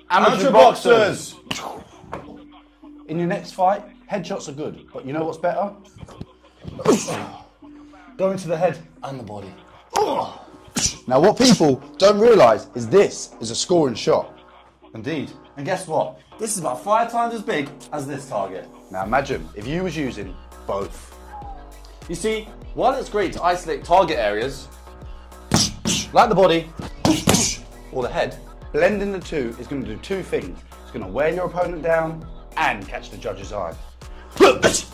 Amateur boxers! In your next fight, headshots are good, but you know what's better? Going to the head and the body. Now what people don't realise is this is a scoring shot. Indeed. And guess what? This is about 5 times as big as this target. Now imagine if you was using both. You see, while it's great to isolate target areas, like the body or the head, Blending the two is going to do two things. It's going to wear your opponent down and catch the judge's eye.